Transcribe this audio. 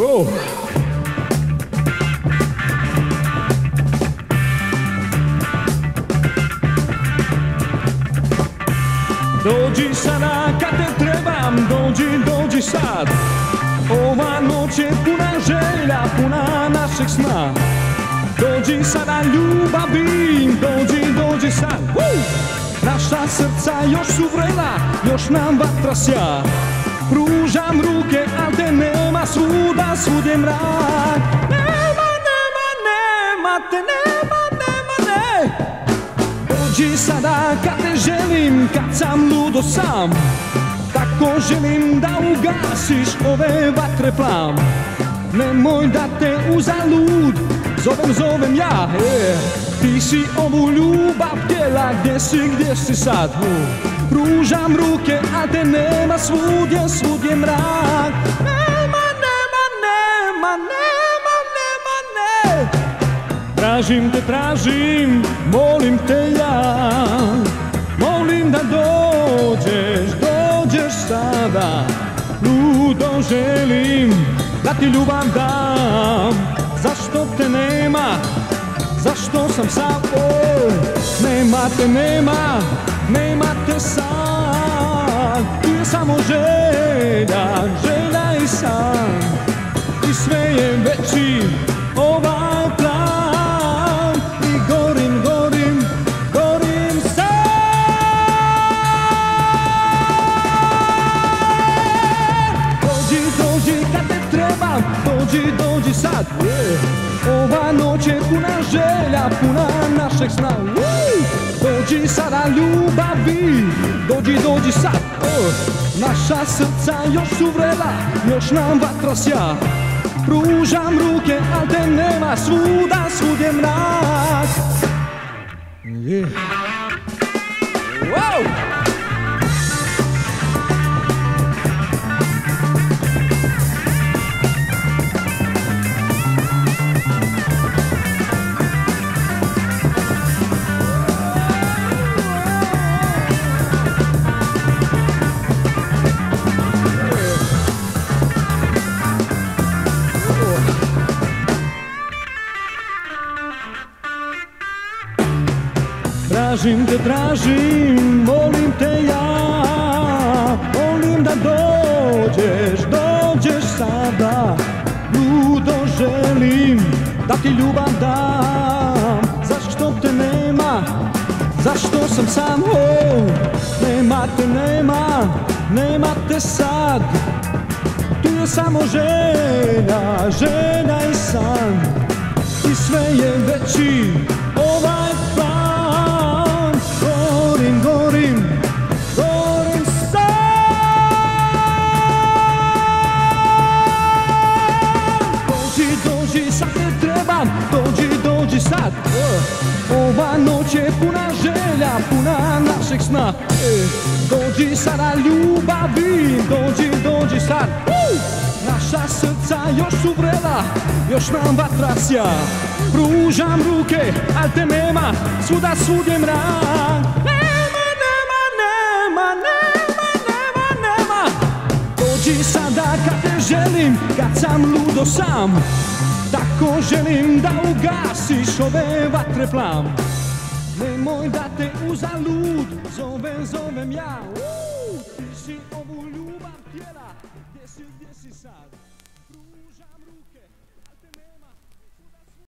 Dođi sada kad te trebam, dođi sad. Ova noć je puna želja, puna našeg sna. Dođi sada ljubavi, dođi sad. Naša srca još su vrela, još nam vatra sja. Pružam ruke, al te nema svuda, svud je mrak. Nema te, ne. Dođi sada kad te želim, kad sam ludo sam. Tako želim da ugasiš ove vatre plam. Nemoj da te uzalud zovem ja. Ti si ovu ljubav htjela, gdje si sad? Pružam ruke, a te nema, svud je mrak. Nema, ne. Tražim, molim te ja. Molim da dođeš sada. Ludo želim da ti ljubav dam. Zašto te nema? Zašto sam sam? Nema te sad. Tu je samo želja i san. I sve je veći ovaj plan. I gorim sad. Dođi kad te trebam, dođi sad. Ova noć je puna želja, puna našeg sna. Dođi sada ljubavi, dođi sad. Naša srca još su vrela, još nam vatra sja. Pružam ruke, al te nema, svud je mrak. Tražim, molim te ja. Molim da dođeš sada. Ludo želim da ti ljubav dam. Zašto te nema? Zašto sam sam? Nema te sad. Tu je samo želja i san. I sve je veći ovaj plan. Gorim sad. Dođi sad te trebam, dođi sad. Ova noć je puna želja, puna našeg sna. Dođi sada ljubavi, dođi sad. Naša srca još su vrela, još nam vatra sja. Pružam ruke, al te nema, svud je mrak. Dođi sada kad te želim, kad sam ludo sam. Tako želim da ugasiš ove vatre plam. Nemoj da te uzalud zovem ja. Ti si ovu ljubav htjela, gdje si sad?